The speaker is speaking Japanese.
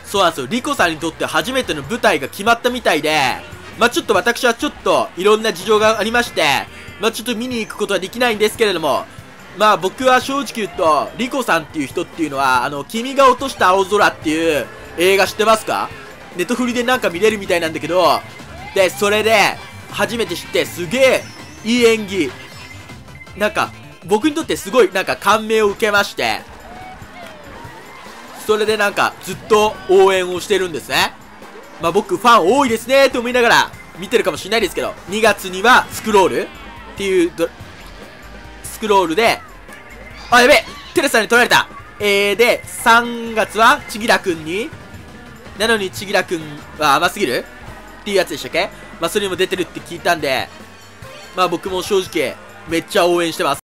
そうなんですよ。リコさんにとって初めての舞台が決まったみたいで、ちょっと私はちょっといろんな事情がありまして、ちょっと見に行くことはできないんですけれども、僕は正直言うと、リコさんっていう人っていうのは、君が落とした青空っていう映画知ってますか？ネットフリでなんか見れるみたいなんだけど、で、それで、初めて知って、すげえ、いい演技。僕にとってすごい、感銘を受けまして、それでずっと応援をしてるんですね。僕ファン多いですねと思いながら見てるかもしれないですけど、2月にはスクロールっていうスクロールで、あ、やべえテレサに取られた。で、3月はちぎらくんに、なのにちぎらくんは甘すぎるっていうやつでしたっけ？それにも出てるって聞いたんで、僕も正直めっちゃ応援してます。